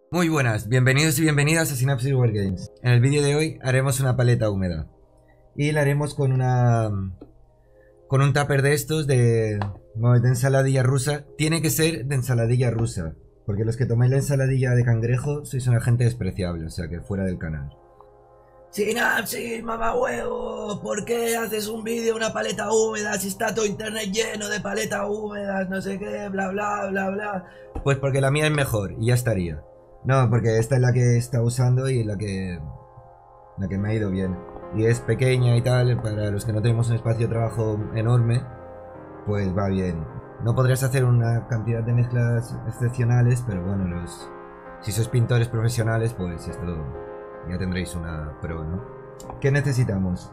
Muy buenas, bienvenidos y bienvenidas a Synapsis Wargames. En el vídeo de hoy haremos una paleta húmeda. Y la haremos con con un tupper de estos bueno, de ensaladilla rusa. Tiene que ser de ensaladilla rusa, porque los que tomáis la ensaladilla de cangrejo sois una gente despreciable, o sea que fuera del canal. Synapsis, mamá huevo, ¿por qué haces un vídeo de una paleta húmeda si está todo internet lleno de paletas húmedas, no sé qué, bla bla bla bla? Pues porque la mía es mejor y ya estaría. No, porque esta es la que está usando y la que me ha ido bien. Y es pequeña y tal, para los que no tenemos un espacio de trabajo enorme, pues va bien. No podrías hacer una cantidad de mezclas excepcionales, pero bueno, si sois pintores profesionales, pues esto ya tendréis una pro, ¿no? ¿Qué necesitamos?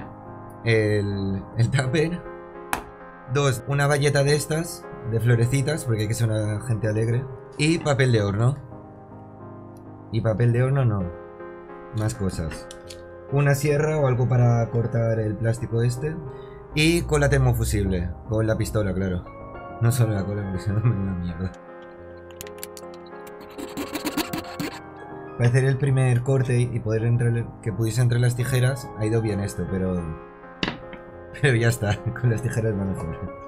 El tupper. Dos, una bayeta de estas, de florecitas, porque hay que ser una gente alegre. Y papel de horno. Y papel de horno no. Más cosas. Una sierra o algo para cortar el plástico este. Y cola termofusible. Con la pistola, claro. No solo la cola, porque si no me da mierda. Para hacer el primer corte y poder que pudiese entre las tijeras, ha ido bien esto, pero ya está. Con las tijeras va mejor.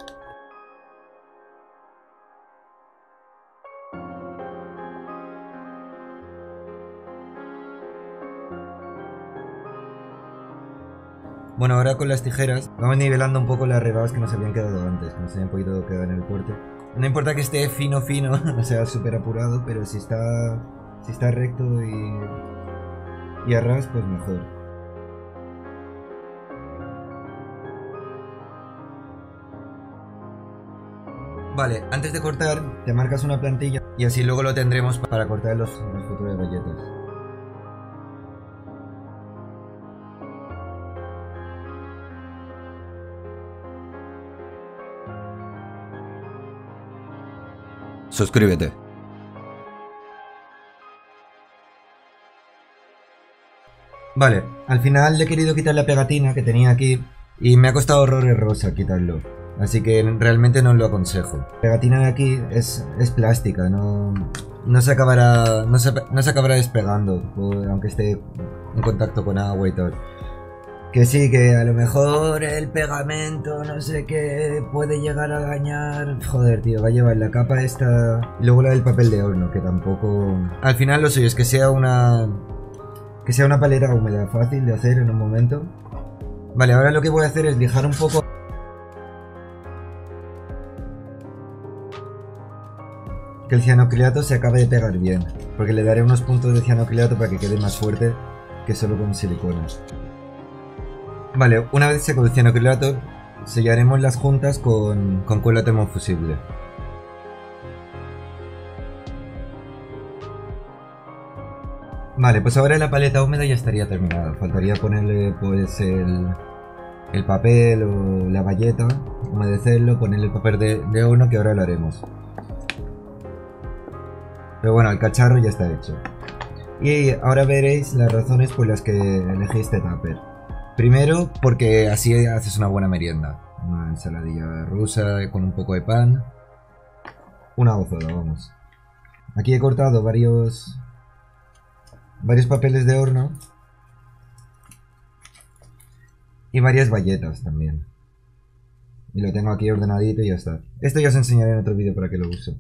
Bueno, ahora con las tijeras vamos nivelando un poco las rebadas que nos habían quedado antes, que nos habían podido quedar en el corte. No importa que esté fino, no sea súper apurado, pero si está recto y a ras, pues mejor. Vale, antes de cortar, te marcas una plantilla y así luego lo tendremos para cortar los futuras galletas. Suscríbete. Vale, al final le he querido quitar la pegatina que tenía aquí y me ha costado horrores rosa quitarlo. Así que realmente no lo aconsejo. La pegatina de aquí es plástica, no se acabará despegando, aunque esté en contacto con agua y tal. Que sí, que a lo mejor el pegamento, no sé qué, puede llegar a dañar. Joder, tío, va a llevar la capa esta. Y luego la del papel de horno, que tampoco. Al final lo suyo es que sea una paleta húmeda, fácil de hacer en un momento. Vale, ahora lo que voy a hacer es lijar un poco. Que el cianocrilato se acabe de pegar bien. Porque le daré unos puntos de cianocrilato para que quede más fuerte que solo con silicona. Vale, una vez seco el cianocrilato, sellaremos las juntas con cola termofusible. Vale, pues ahora la paleta húmeda ya estaría terminada. Faltaría ponerle pues el papel o la bayeta, humedecerlo, ponerle el papel de horno, que ahora lo haremos. Pero bueno, el cacharro ya está hecho. Y ahora veréis las razones por las que elegí este tupper. Primero, porque así haces una buena merienda. Una ensaladilla rusa con un poco de pan. Una gozada, vamos. Aquí he cortado varios papeles de horno. Y varias bayetas también. Y lo tengo aquí ordenadito y ya está. Esto ya os enseñaré en otro vídeo para que lo use.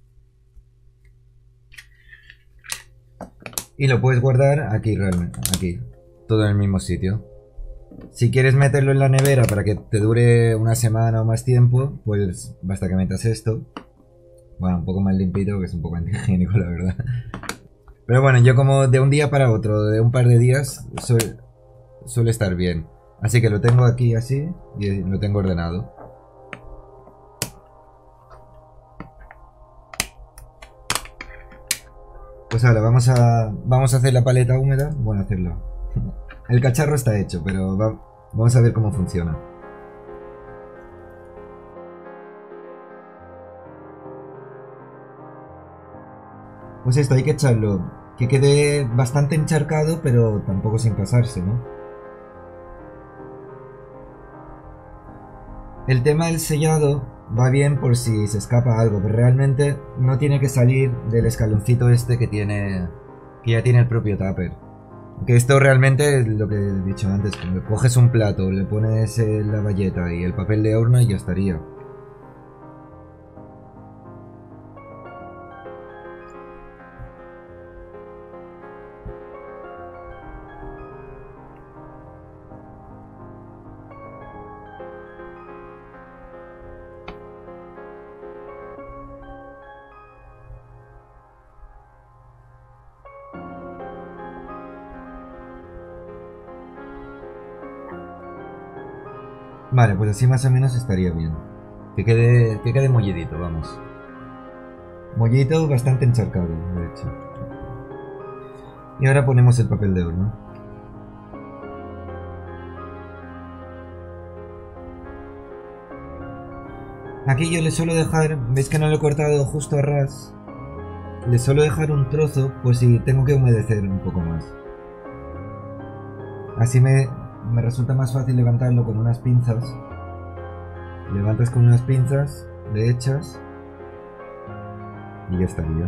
Y lo puedes guardar aquí realmente, aquí. Todo en el mismo sitio. Si quieres meterlo en la nevera para que te dure una semana o más tiempo, pues basta que metas esto. Bueno, un poco más limpito, que es un poco antihigiénico, la verdad. Pero bueno, yo como de un día para otro, de un par de días, suele estar bien. Así que lo tengo aquí así y lo tengo ordenado. Pues ahora vamos a hacer la paleta húmeda. Bueno, hacerlo. El cacharro está hecho, pero vamos a ver cómo funciona. Pues esto hay que echarlo, que quede bastante encharcado, pero tampoco sin pasarse, ¿no? El tema del sellado va bien por si se escapa algo, pero realmente no tiene que salir del escaloncito este que tiene, que ya tiene el propio tupper. Que esto realmente es lo que he dicho antes, que coges un plato, le pones la bayeta y el papel de horno y ya estaría. Vale, pues así más o menos estaría bien. Que quede mollidito, vamos. Mollito bastante encharcado, de hecho. Y ahora ponemos el papel de horno. Aquí yo le suelo dejar, veis que no lo he cortado justo a ras. Le suelo dejar un trozo, pues si tengo que humedecer un poco más. Así me resulta más fácil levantarlo con unas pinzas. Levantas con unas pinzas, le echas y ya estaría.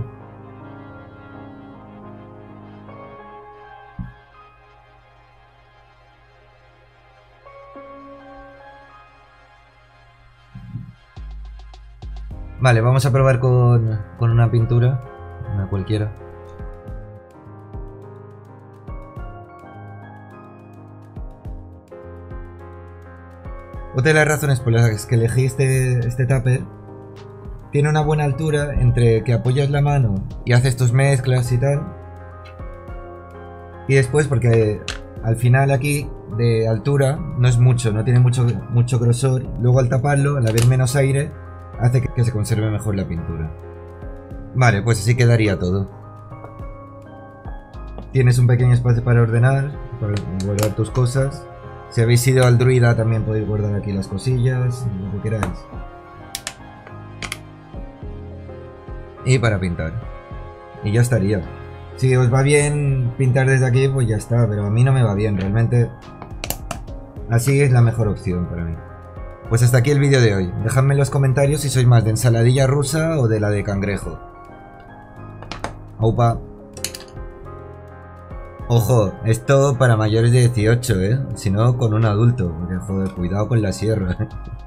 Vale, vamos a probar con una pintura, una cualquiera. Otra de las razones por las que elegí este tupper, tiene una buena altura entre que apoyas la mano y haces tus mezclas y tal. Y después porque al final aquí de altura no es mucho, no tiene mucho grosor. Luego al taparlo, al haber menos aire, hace que se conserve mejor la pintura. Vale, pues así quedaría todo. Tienes un pequeño espacio para ordenar, para guardar tus cosas. Si habéis ido al druida también podéis guardar aquí las cosillas, lo que queráis. Y para pintar. Y ya estaría. Si os va bien pintar desde aquí, pues ya está, pero a mí no me va bien, realmente así es la mejor opción para mí. Pues hasta aquí el vídeo de hoy. Dejadme en los comentarios si sois más de ensaladilla rusa o de la de cangrejo. Aupa. Ojo, esto para mayores de 18, si no con un adulto, porque joder, cuidado con la sierra.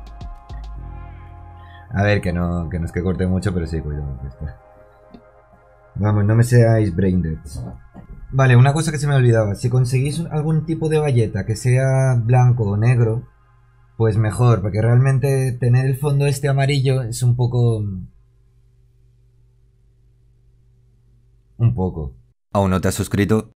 A ver, que no es que corte mucho, pero sí, cuidado. Vamos, no me seáis braindead. Vale, una cosa que se me olvidaba. Si conseguís algún tipo de bayeta que sea blanco o negro, pues mejor, porque realmente tener el fondo este amarillo es un poco... ¿Aún no te has suscrito?